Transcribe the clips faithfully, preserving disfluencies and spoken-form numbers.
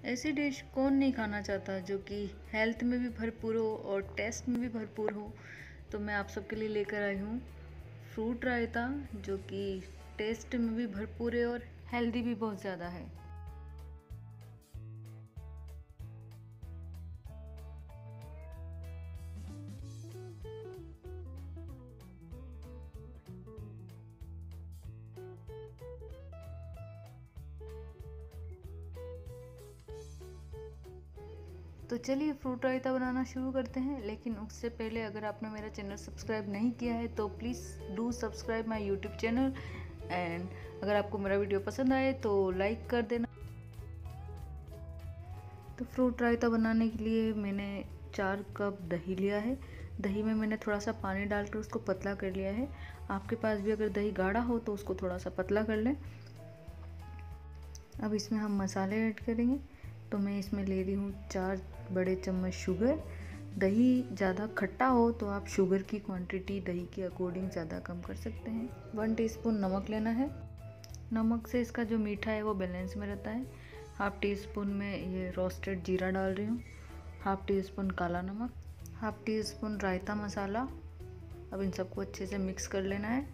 ऐसी डिश कौन नहीं खाना चाहता जो कि हेल्थ में भी भरपूर हो और टेस्ट में भी भरपूर हो। तो मैं आप सबके लिए लेकर आई हूँ फ्रूट रायता, जो कि टेस्ट में भी भरपूर है और हेल्दी भी बहुत ज़्यादा है। तो चलिए फ्रूट रायता बनाना शुरू करते हैं। लेकिन उससे पहले अगर आपने मेरा चैनल सब्सक्राइब नहीं किया है तो please do subscribe my YouTube channel, and अगर आपको मेरा वीडियो पसंद आए तो लाइक कर देना। तो फ्रूट रायता बनाने के लिए मैंने चार कप दही लिया है। दही में मैंने थोड़ा सा पानी डालकर उसको पतला कर लिया है। आपके पास भी अगर दही गाढ़ा हो तो उसको थोड़ा सा पतला कर लें। अब इसमें हम मसाले ऐड करेंगे। तो मैं इसमें ले रही हूँ चार बड़े चम्मच शुगर। दही ज़्यादा खट्टा हो तो आप शुगर की क्वांटिटी दही के अकॉर्डिंग ज़्यादा कम कर सकते हैं। वन टीस्पून नमक लेना है। नमक से इसका जो मीठा है वो बैलेंस में रहता है। हाफ़ टी स्पून में ये रोस्टेड जीरा डाल रही हूँ। हाफ़ टी स्पून काला नमक, half teaspoon raita masala. अब इन सबको अच्छे से मिक्स कर लेना है।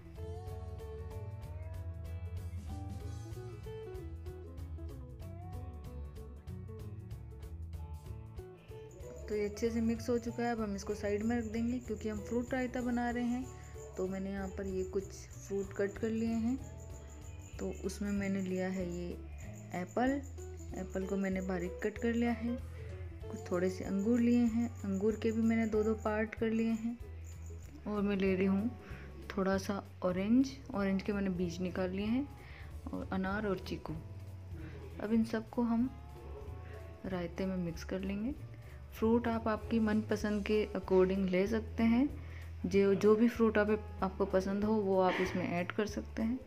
तो ये अच्छे से मिक्स हो चुका है। अब हम इसको साइड में रख देंगे क्योंकि हम फ्रूट रायता बना रहे हैं। तो मैंने यहाँ पर ये कुछ फ्रूट कट कर लिए हैं। तो उसमें मैंने लिया है ये एप्पल। एप्पल को मैंने बारीक कट कर लिया है। कुछ थोड़े से अंगूर लिए हैं। अंगूर के भी मैंने दो दो पार्ट कर लिए हैं। और मैं ले रही हूँ थोड़ा सा ऑरेंज। ऑरेंज के मैंने बीज निकाल लिए हैं। और अनार और चीकू। अब इन सबको हम रायते में मिक्स कर लेंगे। फ्रूट आप आपकी मनपसंद के अकॉर्डिंग ले सकते हैं। जो जो भी फ्रूट आप आपको पसंद हो वो आप इसमें ऐड कर सकते हैं।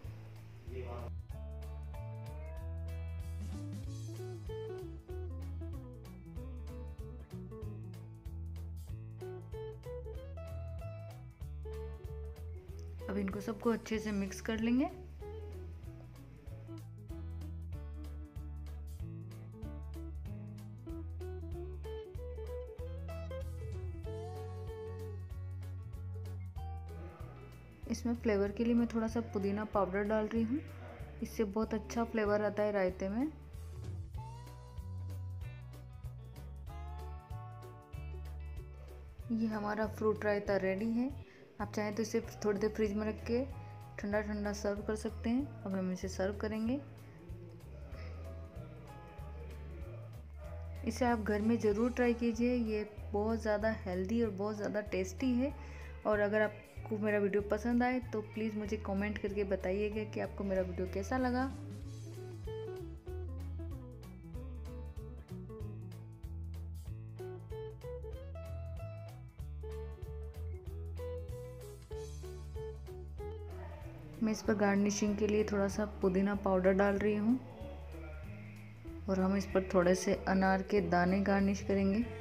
अब इनको सबको अच्छे से मिक्स कर लेंगे। इसमें फ्लेवर के लिए मैं थोड़ा सा पुदीना पाउडर डाल रही हूँ। इससे बहुत अच्छा फ्लेवर आता है रायते में। ये हमारा फ्रूट रायता रेडी है। आप चाहें तो इसे थोड़ी देर फ्रिज में रख के ठंडा ठंडा सर्व कर सकते हैं। अब हम इसे सर्व करेंगे। इसे आप घर में ज़रूर ट्राई कीजिए। ये बहुत ज़्यादा हेल्दी और बहुत ज़्यादा टेस्टी है। और अगर आपको मेरा वीडियो पसंद आए तो प्लीज़ मुझे कमेंट करके बताइएगा कि आपको मेरा वीडियो कैसा लगा। मैं इस पर गार्निशिंग के लिए थोड़ा सा पुदीना पाउडर डाल रही हूँ। और हम इस पर थोड़े से अनार के दाने गार्निश करेंगे।